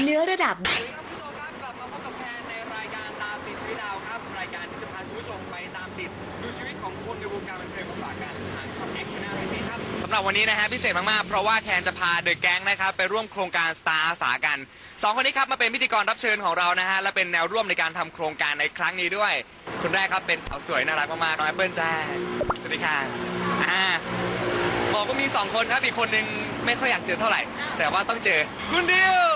เนื้อระดับท่านผู้ชมครับกลับมาพบกับแพนในรายการตามติดชีวิตดาวครับรายการที่จะพาคุณผู้ชมไปตามติดดูชีวิตของคนในวงการบันเทิงมาฝากกันทางช่อง Action อะไรนี้ครับสำหรับวันนี้นะฮะพิเศษมากๆเพราะว่าแคนจะพาเดอะแก๊งนะครับไปร่วมโครงการสตาร์อาสากัน2คนนี้ครับมาเป็นพิธีกรรับเชิญของเรานะฮะและเป็นแนวร่วมในการทำโครงการในครั้งนี้ด้วยคนแรกครับเป็นสาวสวยน่ารักมากๆน้องแอปเปิ้ลจ้าสวัสดีค่ะบอกว่ามี2คนครับอีกคนนึงไม่ค่อยอยากเจอเท่าไหร่แต่ว่าต้องเจอคุณดิว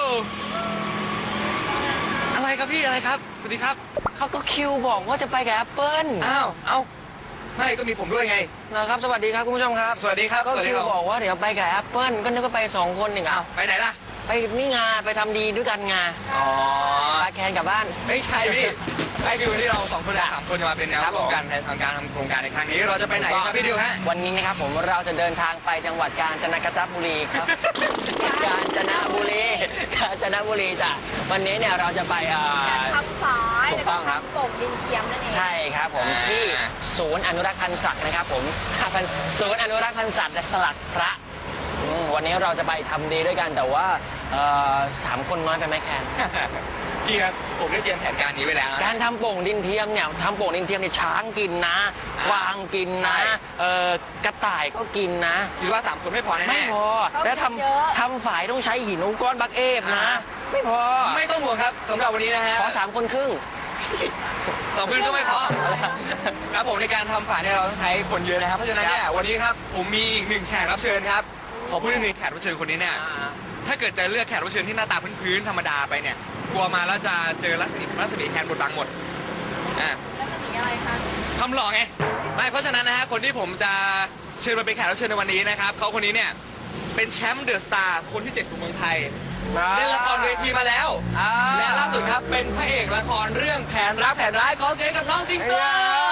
อะไรครับพี่อะไรครับสวัสดีครับเขาก็คิวบอกว่าจะไปกับแอปเปิ้ลเอาไม่ก็มีผมด้วยไงนะครับสวัสดีครับคุณผู้ชมครับสวัสดีครับก็คิวบอกว่าเดี๋ยวไปกับแอปเปิ้ลก็นึกว่าไป2คนหนึ่งไปไหนล่ะไปนี่งานไปทำดีด้วยกันงานพาแคนกลับบ้านไม่ใช่พี่ไอ้คือวันที่เรา2คน3คนจะมาเป็นแนวร่วมกันในการทำโครงการในครั้งนี้เราจะไปไหนครับพี่ดิวฮะวันนี้นะครับผมเราจะเดินทางไปจังหวัดกาญจนบุรีครับกาญจนบุรีจ้ะวันนี้เนี่ยเราจะไปทำฝายถูกต้องครับโป่งดินเทียมนั่นเองใช่ครับผมที่ศูนย์อนุรักษ์พันธุ์สัตว์นะครับผมศูนย์อนุรักษ์พันธุ์สัตว์สลัดพระวันนี้เราจะไปทำดีด้วยกันแต่ว่า3 คนน้อยไปไหมแคนพี่ครับผมได้เตรียมแผนการนี้ไว้แล้วการทำโป่งดินเทียมเนี่ยช้างกินนะกวางกินนะกระต่ายก็กินนะคิดว่า3 คนไม่พอแน่ไม่พอแล้วทำฝายต้องใช้หินก้อนบักเอฟนะไม่พอไม่ต้องห่วงครับสำหรับวันนี้นะฮะขอ3 คนครึ่ง 2 คนก็ไม่พอครับผมในการทำฝายเนี่ยเราต้องใช้คนเยอะนะครับเพราะฉะนั้นเนี่ยวันนี้ครับผมมีอีก1แขกรับเชิญครับขอพูดถึงแขกรับเชิญคนนี้เนี่ยถ้าเกิดจะเลือกแขกรับเชิญที่หน้าตาพื้นๆธรรมดาไปเนี่ยกลัวมาแล้วจะเจอรัศมีแคนบดบังหมดรัศมีอะไรคะคำหล่อไงไม่เพราะฉะนั้นนะฮะคนที่ผมจะเชิญมาเป็นแขกรับเชิญในวันนี้นะครับเขาคนนี้เนี่ยเป็นแชมป์เดอะสตาร์คนที่7ของเมืองไทยเล่นละครเวทีมาแล้วและล่าสุดครับเป็นพระเอกละครเรื่องแผนรักแผนร้ายขอเสียงกับน้องสิงโต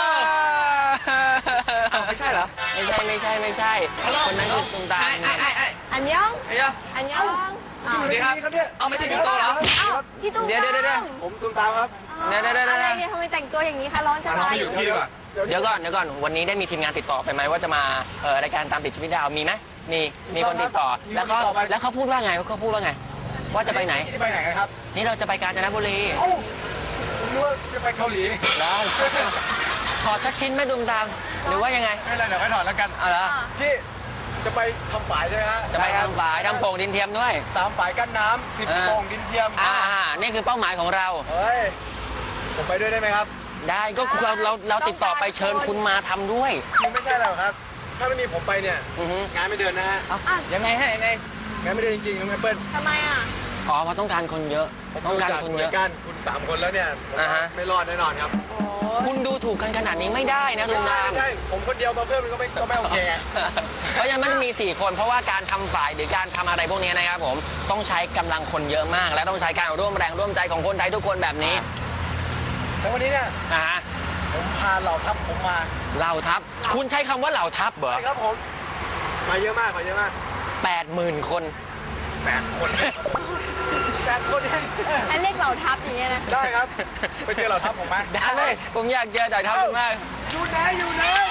ไม่ใช่เหรอไม่ใช่คนนั้นคือตุ้มตามอันยองสวัสดีครับเอาไม่ใช่สิงโตเหรอพี่ตุ้มเดี๋ยวผมตุ้มตามครับอะไรเนี่ยทำไมแต่งตัวอย่างนี้คะร้อนจะตายอยู่พี่ดีกว่าเดี๋ยวก่อนวันนี้ได้มีทีมงานติดต่อไปไหมว่าจะมารายการตามติดชีวิตดาวมีไหมมีคนติดต่อแล้วเขาพูดว่าไงว่าจะไปไหนไปไหนครับนี่เราจะไปกาญจนบุรีผมรู้ว่าจะไปเกาหลีแล้วถอดสักชิ้นไหมตุ้มตามหรือว่ายังไงไม่เป็นไรเดี๋ยวไปถอดแล้วกันเอาละพี่จะไปทำฝายใช่ไหมฮะจะไปทำฝายทำโป่งดินเทียมด้วย 3 ฝายกั้นน้ำ10 โป่งดินเทียมนี่คือเป้าหมายของเราเฮ้ยผมไปด้วยได้ไหมครับได้ก็เราติดต่อไปเชิญคุณมาทำด้วยไม่ใช่แล้วครับถ้าไม่มีผมไปเนี่ยงานไม่เดินนะฮะยังไงงานไม่เดินจริงๆน้องแอปเปิ้ลทำไมเพราะต้องการคนเยอะต้องการคนเยอะคุณ3 คนแล้วเนี่ยไม่รอดแน่นอนครับคุณดูถูกกันขนาดนี้ไม่ได้นะคุณไม่ใช่ผมคนเดียวมาเพิ่มมันก็ไม่โอเคเพราะฉะนั้นมันจะมี4 คนเพราะว่าการทำฝ่ายหรือการทำอะไรพวกนี้นะครับผมต้องใช้กำลังคนเยอะมากและต้องใช้การร่วมแรงร่วมใจของคนไทยทุกคนแบบนี้แล้ววันนี้เนี่ยผมพาเหล่าทัพผมมาเหล่าทัพคุณใช้คำว่าเหล่าทัพเหรอใช่ครับผมมาเยอะมาก 80,000 คน 8 คน8 คนให้เรียกเหล่าทัพอย่างเงี้ยนะได้ครับไปเจอเหล่าทัพผมไหมได้เลยผมอยากเจอเหล่าทัพมากอยู่ไหนเ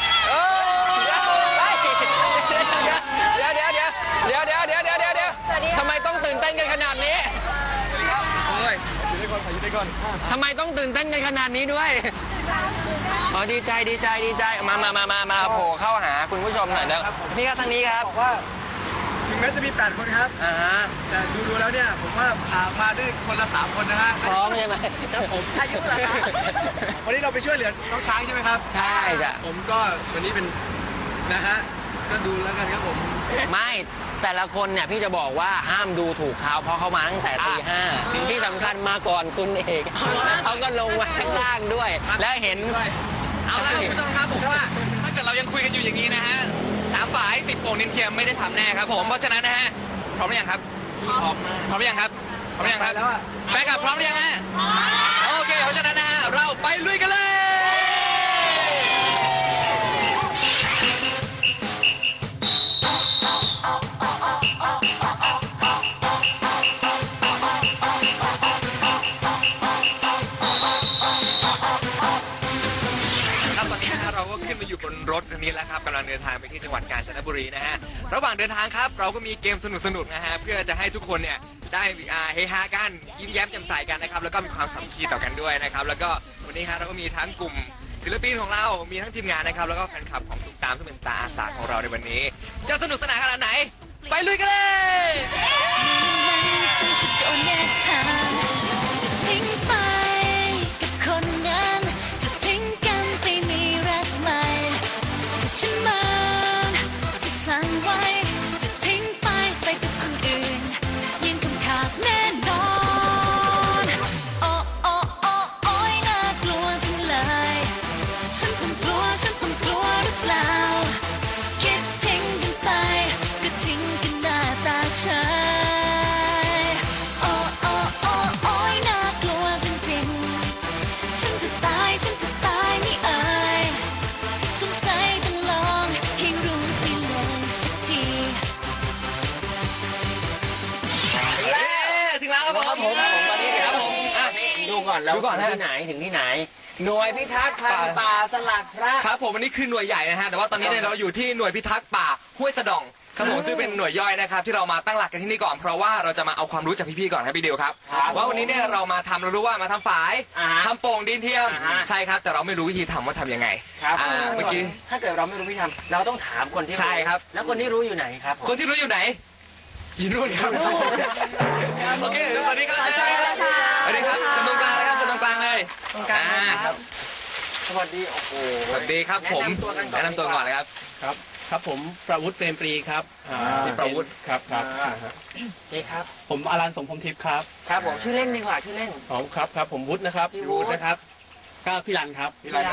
ดี๋ยวทำไมต้องตื่นเต้นกันขนาดนี้อยู่ได้ก่อนทำไมต้องตื่นเต้นกันขนาดนี้ด้วยดีใจมาโผล่เข้าหาคุณผู้ชมหน่อยนะนี่ครับทางนี้ครับบอกว่าถึงแม้จะมี8 คนครับแต่ดูแล้วเนี่ยผมว่ามาด้วยคนละ3 คนนะฮะพร้อมใช่ไหมผมอายุเหรอครับวันนี้เราไปช่วยเหลือน้องช้างใช่ไหมครับใช่จ้ะผมก็วันนี้เป็นนะฮะก็ดูแล้วกันครับผมไม่แต่ละคนเนี่ยพี่จะบอกว่าห้ามดูถูกเขาเพราะเขามาตั้งแต่ตี 5ที่สำคัญมาก่อนคุณเอกเขาก็ลงมาข้างล่างด้วยแล้วเห็นเอาละคุณผู้ชมครับผมว่าถ้าเกิดเรายังคุยกันอยู่อย่างนี้นะฮะ3 ฝ่าย10 โป่งดินเทียมไม่ได้ทำแน่ครับผมเพราะฉะนั้นนะฮะพร้อมหรือยังครับพร้อมหรือยังครับแฟนคลับพร้อมหรือยังฮะโอเคเพราะฉะนั้นนะฮะเราไปลุยกันเลยรถคันนี้แล้วครับกำลังเดินทางไปที่จังหวัดกาญจนบุรีนะฮะระหว่างเดินทางครับเราก็มีเกมสนุกๆนะฮะเพื่อจะให้ทุกคนเนี่ยได้เฮฮากันยิ้มแย้มแจ่มใสกันนะครับแล้วก็มีความสามัคคีต่อกันด้วยนะครับแล้วก็วันนี้ครับเราก็มีทั้งกลุ่มศิลปินของเรามีทั้งทีมงานนะครับแล้วก็แฟนคลับของตุ๊กตามซึ่งเป็นสตาร์อาสาของเราในวันนี้จะสนุกสนานขนาดไหนไปลุยกันเลยฉันจะโดนแยกทางจะทิ้งไปกับคนนั้นจะทิ้งกันไปมีรักใหม่แต่ฉันมันจะสั่งไว้จะทิ้งไปกับคนอื่นยิ่งคำขาดแน่นอนโอ้โอ้โอ้โอ้ยน่ากลัวจังเลยฉันต้องกลัวหรือเปล่าคิดทิ้งกันไปก็ทิ้งกันหน้าตาฉันโอ้โอ้โอ้โอ้ยน่ากลัวจริงๆฉันจะตายไม่เอ่ยสงสัยต้องลองให้รู้ไปเลยสักทีถึงแล้วครับผมตอนนี้ครับผมอ่ะดูก่อนแล้วดูก่อนนะที่ไหนถึงที่ไหน หน่วยพิทักษ์พันธุ์ป่าสลัดพระครับผมอันนี้คือหน่วยใหญ่นะฮะแต่ว่าตอนนี้เนี่ยเราอยู่ที่หน่วยพิทักษ์ป่าห้วยสะดองครับผมซึ่งเป็นหน่วยย่อยนะครับที่เรามาตั้งหลักกันที่นี่ก่อนเพราะว่าเราจะมาเอาความรู้จากพี่ๆก่อนครับพี่เดียวครับว่าวันนี้เนี่ยเรามาทำเรารู้ว่ามาทำฝายทำโป่งดินเทียมใช่ครับแต่เราไม่รู้วิธีทำว่าทำยังไงครับเมื่อกี้ถ้าเกิดเราไม่รู้วิธีทำเราต้องถามคนที่ใช่ครับแล้วคนที่รู้อยู่ไหนครับคนที่รู้อยู่ไหนอยู่นู่นครับโอเคสวัสดีครับสวัสดีครับเชิญตรงกลางเลยครับเชิญตรงกลางเลยตรงกลางครับสวัสดีโอ้โหสวัสดีครับผมแนะนำตัวก่อนเลยครับครับผมประวุฒิเปรมปรีครับพี่ประวุฒิครับครับนี่ครับผมอารันสมพรหมทิพย์ครับครับผมชื่อเล่นดีกว่าชื่อเล่นอ๋อครับผมวุฒินะครับพี่วุฒินะครับก็พี่รันครับวิลัน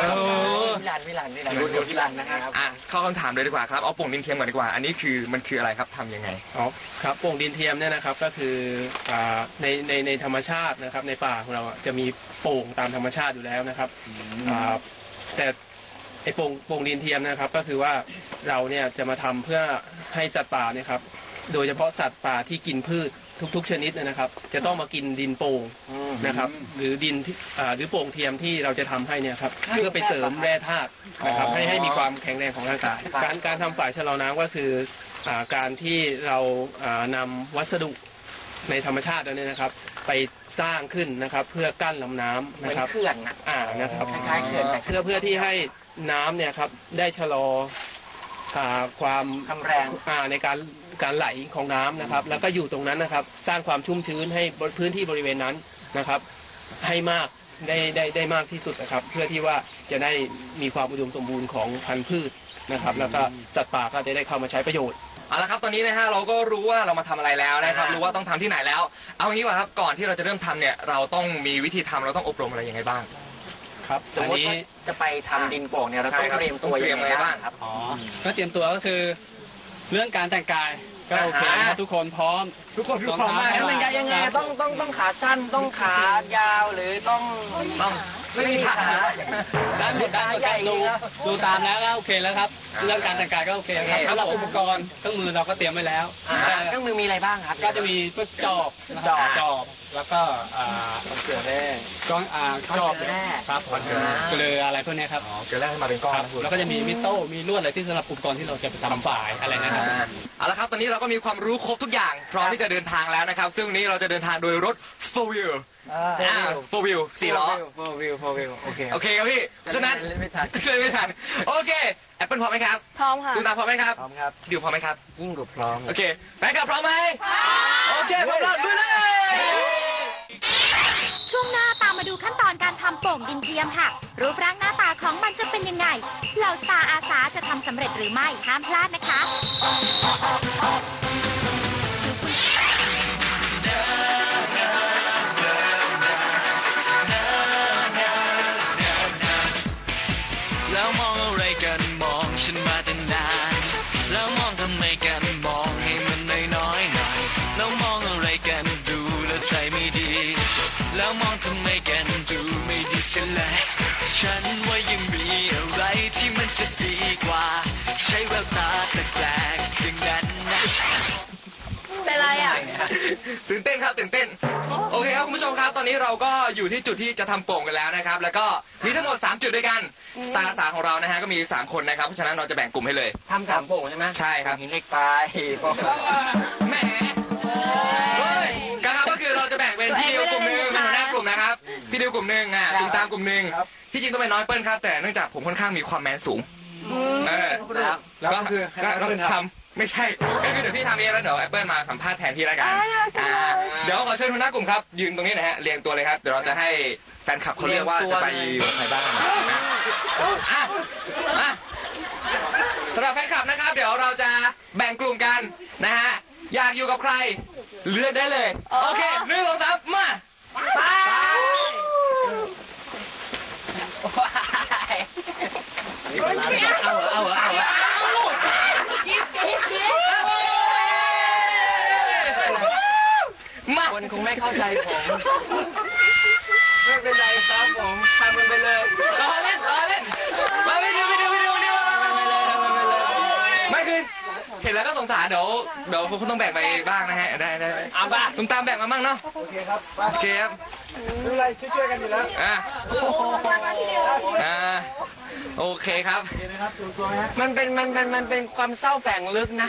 นะครับเข้าคำถามเลยดีกว่าครับเอาโป่งดินเทียมก่อนดีกว่า อันนี้คือมันคืออะไรครับทำยังไงอ๋อครับโป่งดินเทียมเนี่ยนะครับก็คือในธรรมชาตินะครับในป่าของเราจะมีโป่งตามธรรมชาติอยู่แล้วนะครับแต่ไอ้โป่งดินเทียมนะครับก็คือว่าเราเนี่ยจะมาทำเพื่อให้สัตว์ป่าเนี่ยครับโดยเฉพาะสัตว์ป่าที่กินพืชทุกๆชนิดนะครับจะต้องมากินดินโป่งนะครับหรือดินที่หรือโป่งเทียมที่เราจะทำให้เนี่ยครับเพื่อไปเสริมแร่ธาตุนะครับให้มีความแข็งแรงของร่างกายการทำฝายชะลอน้ำก็คือการที่เรานำวัสดุในธรรมชาติเนี่ยนะครับไปสร้างขึ้นนะครับเพื่อกั้นลำน้ำนะครับเหมือนเขื่อนนะนะครับคล้ายๆเขื่อนแต่เพื่อที่ให้น้ำเนี่ยครับได้ชะลอความคำแรงในการไหลของน้ำนะครับแล้วก็อยู่ตรงนั้นนะครับสร้างความชุ่มชื้นให้พื้นที่บริเวณนั้นนะครับให้มากได้มากที่สุดนะครับเพื่อที่ว่าจะได้มีความอุดมสมบูรณ์ของพันธุ์พืชนะครับแล้วก็สัตว์ป่าก็จะได้เข้ามาใช้ประโยชน์เอาละครับตอนนี้นะฮะเราก็รู้ว่าเรามาทำอะไรแล้วนะครับรู้ว่าต้องทำที่ไหนแล้ว เอางี้ว่าครับก่อนที่เราจะเริ่มทำเนี่ยเราต้องมีวิธีทำเราต้องอบรมอะไรยังไงบ้างครับสมอันมตินี้ว่าจะไปทำดินโป่งเนี่ยเราต้องใช่ครับเตรียมตัวยังไงบ้างครับก็เตรียมตัวก็คือเรื่องการแต่งกายก็โอเคนะครับทุกคนพร้อมทุกคนพร้อมมากแล้วแต่งกายยังไงต้องขาสั้นต้องขายาวหรือต้องไม่มีขาด้านหมดดูตามแล้วก็โอเคแล้วครับเรื่องการแต่งกายก็โอเคครับสำหรับอุปกรณ์เครื่องมือเราก็เตรียมไว้แล้วเครื่องมือมีอะไรบ้างครับก็จะมีพวกจอบนะครับจอบแล้วก็เกลือแร่ก้อนจอบครับเกลืออะไรพวกนี้ครับเกลือแร่ให้มาเป็นก้อนครับแล้วก็จะมีมิโต้มีลวดอะไรที่สำหรับอุปกรณ์ที่เราจะไปทำฝายอะไรนะครับเอาละครับตอนนี้เราก็มีความรู้ครบทุกอย่างพร้อมที่จะเดินทางแล้วนะครับซึ่งวันนี้เราจะเดินทางโดยรถ 4 wheel 4 wheel 4 ล้อโอเคโอเคครับพี่ฉะนั้นเล่นไม่ทันเล่นไม่ทันโอเคแอปเปิลพร้อมไหมครับพร้อมค่ะคุณตาพร้อมไหมครับพร้อมครับดิวพร้อมไหมครับยิ่งกว่าพร้อมโอเคแฟนคลับพร้อมไหมโอเคพร้อมแล้วลุยเลยช่วงหน้าตามมาดูขั้นตอนการทำโป่งดินเทียมค่ะ รูปร่างหน้าตาของมันจะเป็นยังไง เหล่าสตาร์อาสาจะทำสำเร็จหรือไม่ห้ามพลาดนะคะแล้วมองอะไรกันมองฉันมาตั้งนานแล้วมองทำไมกันมองให้มันน้อยๆหน่อยแล้วมองอะไรกันดูแล้วใจไม่ดี แล้วมองทำไมกันดูไม่ดีเสียเลยฉันว่ายังมีอะไรที่มันจะดีกว่า ใช้แววตาแปลกๆอย่างนั้นนะเป็นไรอ่ะตื่นเต้นครับตื่นเต้นโอเคครับคุณผู้ชมครับตอนนี้เราก็อยู่ที่จุดที่จะทำโป่งกันแล้วนะครับแล้วก็มีทั้งหมด3จุดด้วยกันสตาร์ของเรานะฮะก็มี3คนนะครับเพราะฉะนั้นเราจะแบ่งกลุ่มให้เลยทำ3โป่งใช่ไหมใช่ครับหินเหล็กไฟแหมเฮ้ยก็คือเราจะแบ่งเป็นพี่ดิวกลุ่มหนึ่งเป็นหัวหน้ากลุ่มนะครับพี่ดิวกลุ่มหนึ่งตุ้มตามกลุ่มหนึ่งที่จริงต้องเป็นน้อยเปิ้ลครับแต่เนื่องจากผมค่อนข้างมีความแมนสูงแล้วก็คือให้เพื่อนทำไม่ใช่ก็คือเดี๋ยวพี่ทำเองแล้วเดี๋ยวแอปเปิลมาสัมภาษณ์แทนพี่แล้วกันเดี๋ยวขอเชิญหัวหน้ากลุ่มครับยืนตรงนี้นะฮะเรียงตัวเลยครับเดี๋ยวเราจะให้แฟนคลับเขาเรียกว่าจะไปใครบ้างสำหรับแฟนคลับนะครับเดี๋ยวเราจะแบ่งกลุ่มกันนะฮะอยากอยู่กับใครเลือกได้เลยโอเค1 2 3มาคนคงไม่เข้าใจผมไม่เป็นไรครับผมทำมันไปเลยรอเล่นมาไปดูไม่คือเห็นแล้วก็สงสารเดี๋ยวคุณต้องแบ่งไปบ้างนะฮะได้เอาป่ะตุ้มตามแบ่งมาบ้างเนาะโอเคครับโอเคครับไม่เป็นไรช่วยกันอยู่แล้วโอเคครับมันเป็นความเศร้าแฝงลึกนะ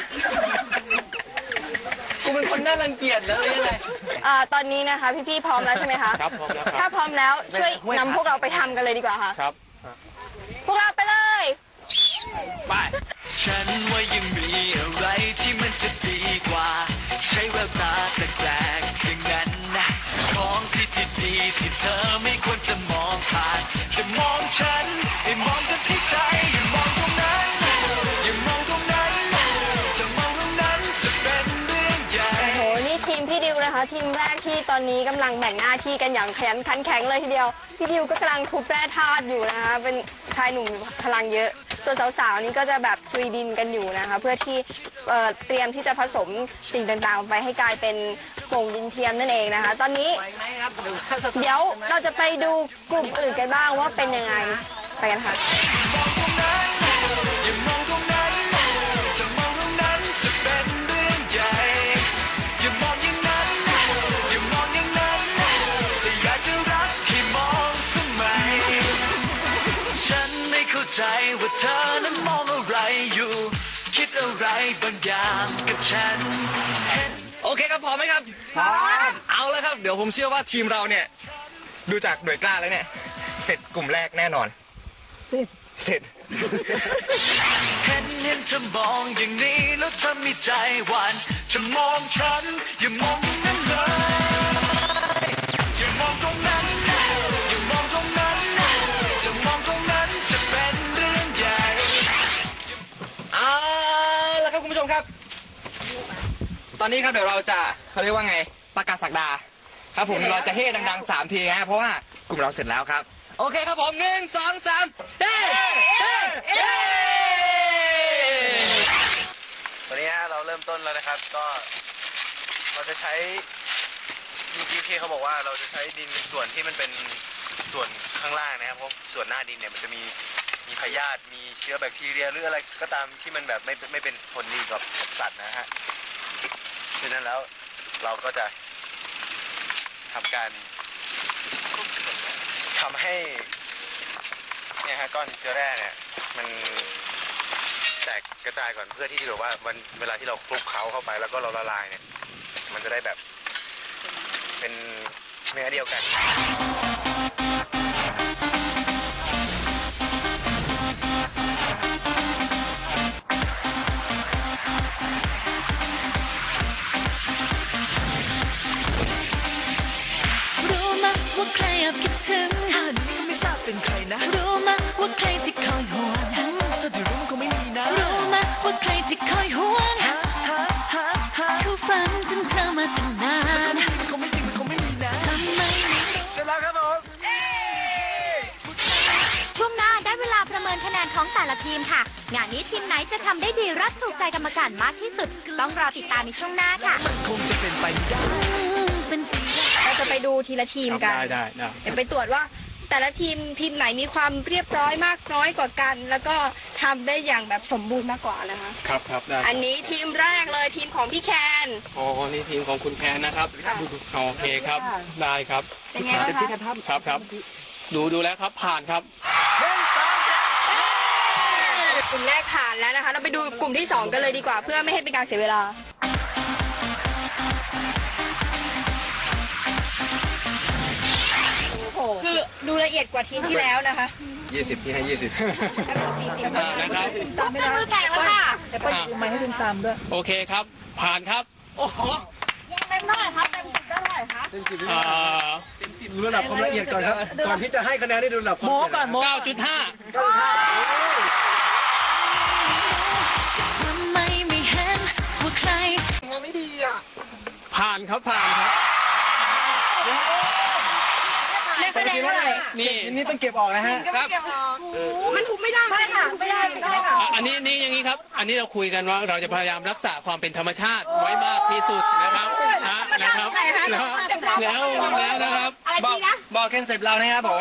กูเป็นคนน่ารังเกียจแล้วยังไงตอนนี้นะคะพี่ๆพร้อมแล้วใช่ไหมคะครับพร้อมแล้วถ้าพร้อมแล้วช่วยนำพวกเราไปทำกันเลยดีกว่าค่ะครับพวกเราไปเลยไปฉันว่ายังมีอะไรที่มันจะดีกว่าใช้แววตาแปลกๆอย่างนั้นนะของที่ดีๆที่เธอไม่ควรจะมองผ่านจะมองฉันให้มองกันที่ใจอย่ามองตรงนั้นอย่ามองตรงนั้นจะมองตรงนั้นจะเป็นเรื่องใหญ่โอ้โหนี่ทีมพี่ดิวนะคะทีมแรกที่ตอนนี้กำลังแบ่งหน้าที่กันอย่างขยันขันแข็งเลยทีเดียวพี่ดิวก็กำลังทุบแร่ธาตุอยู่นะคะเป็นชายหนุ่มพลังเยอะส่วนสาวๆนี่ก็จะแบบซุยดินกันอยู่นะคะเพื่อที่เตรียมที่จะผสมสิ่งต่างๆไปให้กลายเป็นโป่งดินเทียมนั่นเองนะคะตอนนี้เดี๋ยวเราจะไปดูกลุ่มอื่นกันบ้างว่าเป็นยังไงไปกันค่ะใจว่าเธอนั้นมองอะไรอยู่คิดอะไรบางอย่างกับฉันโอเคครับพร้อมไหมครับพร้อมเอาเลยครับเดี๋ยวผมเชื่อว่าทีมเราเนี่ยดูจากหน่วยกล้าแล้วเนี่ยเสร็จกลุ่มแรกแน่นอนเสร็จเห็นเธอมองอย่างนี้แล้วเธอมีใจหวั่นจะมองฉันอย่ามองนั้นเลยอย่ามองตรงนั้นอย่ามองตรงนั้นจะมองตรงนั้นจะเป็นเรื่องใหญ่แล้วครับคุณผู้ชมครับตอนนี้ครับเดี๋ยวเราจะเขาเรียกว่าไงประกาศศักดาครับผมเราจะเฮ่ดังๆ3ทีฮะเพราะว่ากลุ่มเราเสร็จแล้วครับโอเคครับผม1 2 3เฮ้ตอนนี้เราเริ่มต้นแล้วนะครับก็เราจะใช้เมื่อกี้พี่เขาบอกว่าเราจะใช้ดินส่วนที่มันเป็นส่วนข้างล่างนะครับเพราะส่วนหน้าดินเนี่ยมันจะมีพยาธิมีเชื้อแบคทีเรียหรืออะไรก็ตามที่มันแบบไม่เป็นผลดีกับสัตว์นะฮะฉะนั้นแล้วเราก็จะทำการทำให้เนี่ยฮะก้อนเชื้อแร่เนี่ยมันแตกกระจายก่อนเพื่อที่แบบว่าเวลาที่เราคลุกเคล้าเข้าไปแล้วก็เราละลายเนี่ยมันจะได้แบบเป็นเนื้อเดียวกันว่าใครแอบคิดถึงข่าวนี้ก็ไม่ทราบเป็นใครนะรู้มะว่าใครที่คอยห่วงถ้าที่รู้คงไม่มีนะรู้มะว่าใครที่คอยห่วงเขาฝันถึงเธอมาตั้งนานมันคงไม่จริงมันคงไม่มีนะทำไมเสร็จแล้วครับผมช่วงหน้าได้เวลาประเมินคะแนนของแต่ละทีมค่ะงานนี้ทีมไหนจะทำได้ดีรักถูกใจกรรมการมากที่สุดต้องรอติดตามในช่วงหน้าค่ะมันคงจะเป็นไปได้เราจะไปดูทีละทีมกันได้เดี๋ยวไปตรวจว่าแต่ละทีมไหนมีความเรียบร้อยมากน้อยกว่ากัน แล้วก็ทำได้อย่างแบบสมบูรณ์มากกว่านะคะครับได้อันนี้ทีมแรกเลยทีมของพี่แคนอ๋อนี่ทีมของคุณแพนนะครับค่ะโอเคครับได้ครับเป็นไงบ้างคะครับดูแล้วครับผ่านครับกลุ่มแรกผ่านแล้วนะคะ เราไปดูกลุ่มที่ 2 กันเลยดีกว่า เพื่อไม่ให้เป็นการเสียเวลาคือดูละเอียดกว่าทีมที่แล้วนะคะ 20ที่ให้นะครับตามไม่ได้มือแตกแล้วค่ะโอเคครับ ผ่านครับโอ้โหเต็มเท่าไหร่ครับเต็ม10ได้เท่าไหร่คะ 20ดูระดับความละเอียดก่อนครับ ก่อนที่จะให้คะแนนได้ดูระดับความละเอียดก่อน 9.5 ทำไมไม่เห็นว่าใครผ่านครับได้คะแนนเท่าไหร่นี่นี่ต้องเก็บออกนะฮะครับมันถูกไม่ได้ค่ะไม่ได้ค่ะอันนี้อย่างนี้ครับ อันนี้เราคุยกันว่าเราจะพยายามรักษาความเป็นธรรมชาติไว้มากที่สุดนะครับนะครับแล้วนะครับบอกคอนเซ็ปต์เรานะครับผม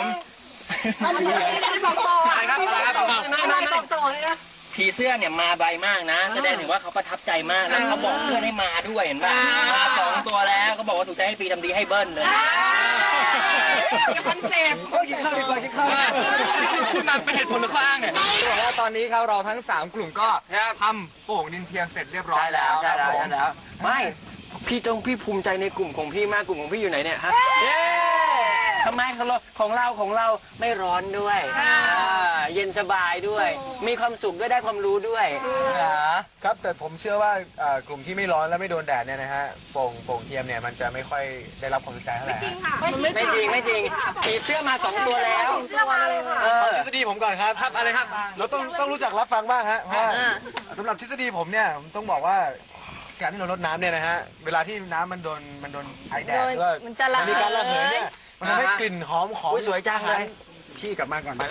อะไรครับไม่ผีเสื้อเนี่ยมาไวมากนะ แสดงถึงว่าเขาประทับใจมากแล้วเขาบอกเพื่อนให้มาด้วยเห็นป่ะมา2 ตัวแล้วเขาบอกว่าถูกใจให้ปีทำดีให้เบิ้ลเลยคอนเซ็ปต์กินข้าวดีกว่ากินข้าวคุณนำเป็นเหตุผลหรือข้ออ้างเนี่ยจะบอกว่าตอนนี้ครับเราทั้ง 3 กลุ่มก็ทำโป่งดินเทียมเสร็จเรียบร้อยแล้วครับผมไม่พี่ภูมิใจในกลุ่มของพี่มากกลุ่มของพี่อยู่ไหนเนี่ยฮะทำไมของเราไม่ร้อนด้วยเย็นสบายด้วย มีความสุขด้วยได้ความรู้ด้วยครับแต่ผมเชื่อว่ากลุ่มที่ไม่ร้อนและไม่โดนแดดเนี่ยนะฮะโป่งเทียมเนี่ยมันจะไม่ค่อยได้รับความสนใจเท่าไหร่จริงค่ะไม่จริงผีเสื้อมา2 ตัวแล้วทฤษฎีผมก่อนครับครับอะไรครับเราต้องรู้จักรับฟังบ้างฮะเพราะว่าสำหรับทฤษฎีผมเนี่ยผมต้องบอกว่าการที่เราลดน้ำเนี่ยนะฮะเวลาที่น้ำมันโดนไอแดดหรือว่ามันจะระเหยมีการระเหยเนี่ยมันทำให้กลิ่นหอมของสวยจังเลยพี่กลับมาก่อน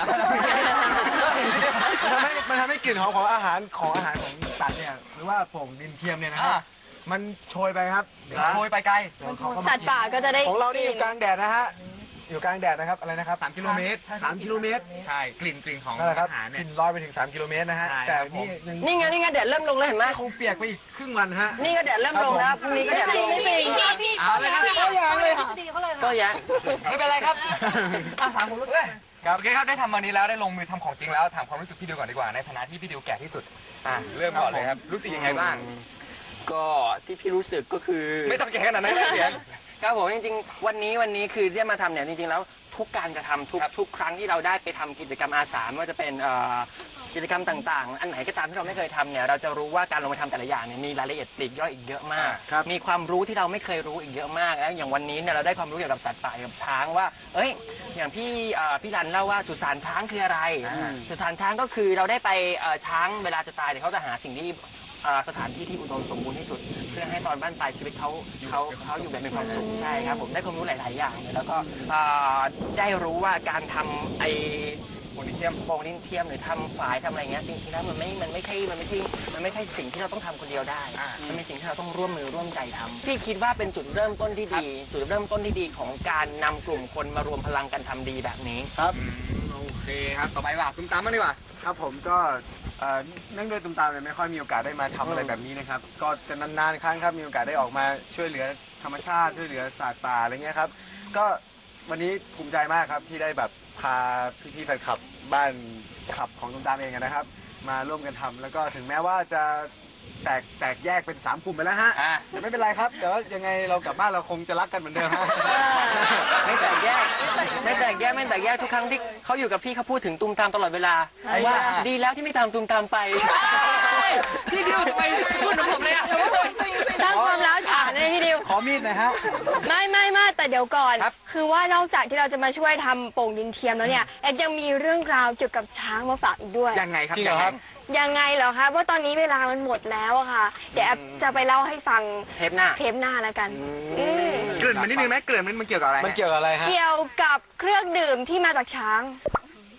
มันทำให้กลิ่นหอมของอาหารของสัตว์เนี่ยหรือว่าโป่งดินเทียมเนี่ยนะฮะมันโชยไปครับโชยไปไกลสัตว์ป่าก็จะได้ของเรานี่อยู่กลางแดดนะฮะอยู่กลางแดดนะครับอะไรนะครับ 3 กิโลเมตร 3 กิโลเมตรใช่กลิ่นของนั่นแหละครับอาหารกเนี่ยลิ่นลอยไปถึง3 กิโลเมตรนะฮะใช่แต่ครับผมนี่ยังนี่ไงแดดเริ่มลงแล้วเห็นไหมคงเปียกไปอีกครึ่งวันฮะนี่ก็แดดเริ่มลงแล้วพรุ่งนี้ก็แดดลงไม่จริงเอาเลยครับก็ยังเลยค่ะก็ยังไม่เป็นไรครับถามผมรู้เลยโอเคครับได้ทำวันนี้แล้วได้ลงมือทำของจริงแล้วถามความรู้สึกพี่ดิวก่อนดีกว่าในฐานะที่พี่ดิวแก่ที่สุดเริ่มก่อนเลยครับรู้สึกยังไงบ้างก็ที่พี่รู้สึกก็คือไม่ต้องแก่ขนาดนั้นเลยเสียงครับผมจริงๆวันนี้คือที่มาทำเนี่ยจริงๆแล้วทุกการกระทำทุกครั้งที่เราได้ไปทำกิจกรรมอาสาไม่ว่าจะเป็นกิจกรรมต่างๆ อันไหนก็ตามที่เราไม่เคยทำเนี่ยเราจะรู้ว่าการลงมือทำแต่ละอย่างเนี่ยมีรายละเอียดปลีกย่อยอีกเยอะมาก มีความรู้ที่เราไม่เคยรู้อีกเยอะมากแล้วอย่างวันนี้เนี่ยเราได้ความรู้เกี่ยวกับสัตว์ป่าเกี่ยวกับช้างว่าเอ้ยอย่างพี่รันเล่าว่าสุสานช้างคืออะไรสุสานช้างก็คือเราได้ไปช้างเวลาจะตายเนี่ยเขาจะหาสิ่งที่สถานที่ที่อุดมสมบูรณ์ที่สุดเพื่อให้ตอนบ้านปลายชีวิตเขาอยู่แบบมีความสุขใช่ครับผมได้ความรู้หลายๆอย่างเลยแล้วก็ได้รู้ว่าการทำโป่งดินเทียมหรือทำฝายทำอะไรเงี้ยจริงๆแล้วมันไม่ใช่สิ่งที่เราต้องทำคนเดียวได้มันเป็นสิ่งที่เราต้องร่วมมือร่วมใจทำพี่คิดว่าเป็นจุดเริ่มต้นที่ดีของการนำกลุ่มคนมารวมพลังกันทำดีแบบนี้ครับโอเคครับต่อไปว่าตุ้มตามมาดีกว่าครับผมก็เนื่องด้วยตุ้มตามเนี่ยไม่ค่อยมีโอกาสได้มาทำอะไรแบบนี้นะครับก็จะนานๆครั้งครับมีโอกาสได้ออกมาช่วยเหลือธรรมชาติช่วยเหลือสัตว์ป่าอะไรเงี้ยครับก็วันนี้ภูมิใจมากครับที่ได้แบบพาพี่ๆแฟนคลับบ้านขับของตุ้มตามเองนะครับ มาร่วมกันทำแล้วก็ถึงแม้ว่าจะแตกแยกเป็น3กลุ่มไปแล้วฮะแต่ไม่เป็นไรครับแต่ว่ายังไงเรากลับบ้านเราคงจะรักกันเหมือนเดิมฮะไม่แตกแยกทุกครั้งที่เขาอยู่กับพี่เขาพูดถึงตูมตามตลอดเวลาว่าดีแล้วที่ไม่ตามตูมตามไปพี่ดิวทำไมพูดกับผมเลยอ่ะสร้างความร้าวฉานเลยพี่ดิวขอมีดหน่อยฮะไม่แต่เดี๋ยวก่อน คือว่านอกจากที่เราจะมาช่วยทำโป่งดินเทียมแล้วเนี่ยเอ็กยังมีเรื่องราวเกี่ยวกับช้างมาฝากอีกด้วยยังไงครับจริงเหรอครับยังไงเหรอคะว่าตอนนี้เวลามันหมดแล้วอะค่ะ เดี๋ยวแอปจะไปเล่าให้ฟังเทปหน้าแล้วกันเกริ่นมานิดนึงไหมเกริ่นมันเกี่ยวกับอะไรมันเกี่ยวกับอะไรฮะเกี่ยวกับเครื่องดื่มที่มาจากช้าง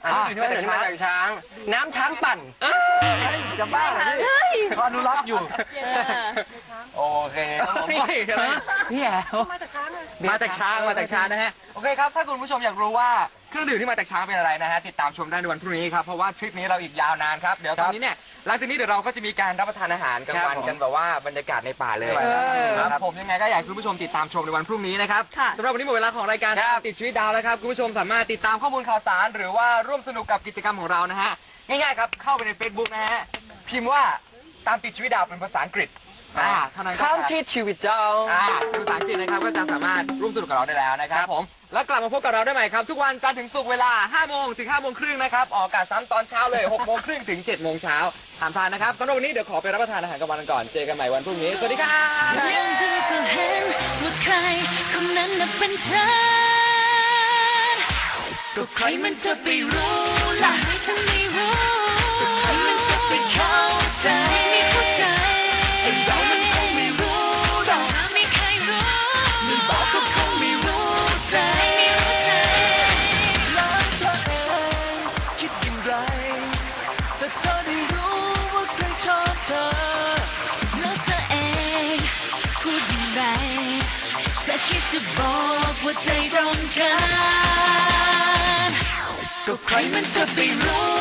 เครื่องดื่มที่มาจากช้างน้ำช้างปั่นจะบ้าเหรอพี่เขาอนุรักษ์อยู่โอเคพี่แอลมาจากช้างนะฮะโอเคครับถ้าคุณผู้ชมอยากรู้ว่าเครื่องดื่มที่มาจากช้างเป็นอะไรนะฮะติดตามชมได้ในวันพรุ่งนี้ครับเพราะว่าทริปนี้เราอีกยาวนานครับเดี๋ยวตอนนี้เนี่ยหลังจากนี้เดี๋ยวเราก็จะมีการรับประทานอาหารกลางวันกันแบบว่าบรรยากาศในป่าเลยครับผมยังไงก็อยากให้คุณผู้ชมติดตามชมในวันพรุ่งนี้นะครับสำหรับวันนี้หมดเวลาของรายการตามติดชีวิตดาวแล้วครับคุณผู้ชมสามารถติดตามข้อมูลข่าวสารหรือว่าร่วมสนุกกับกิจกรรมของเรานะฮะง่ายๆครับเข้าไปใน Facebook นะฮะพิมพ์ว่าตามติดชีวิตดาวเป็นภาษาอังกฤษเท่านั้นก็ข้ามที่ชีวิตเจ้าเป็นภาษาอังกฤษนะครับก็จะสามารถร่วมสนุกกับเราได้แล้วนะครับผมแล้วกลับมาพบกับเราได้ใหม่ครับทุกวันจันทร์ถึงศุกร์เวลา 5 โมงถึง 5 โมงครึ่งนะครับออกอากาศซ้ำตอนเช้าเลย 6 โมงครึ่งถึง 7 โมงเช้าห้ามพลาดนะครับสำหรับวันนี้เดี๋ยวขอไปรับประทานอาหารกลางวันกันก่อนเจอกันใหม่วันพรุ่งนี้สวัสดีครับยังดูก็เห็นว่าใครคนนั้นน่ะเป็นฉันก็ใครมันจะไปรู้ล่ะไม่จะไม่รู้ก็ใครมันจะไปเข้าใจไม่เข้าใจแต่เรามันคงไม่รู้หรอกเธอไม่เคยรู้ไม่บอกก็คงไม่รู้ใจไม่รู้ใจแล้วเธอเองคิดอย่างไรแต่เธอได้รู้ว่าใครชอบเธอแล้วเธอเองพูดอย่างไรเธอคิดจะบอกว่าใจตรงกันก็ใครมันจะไปรู้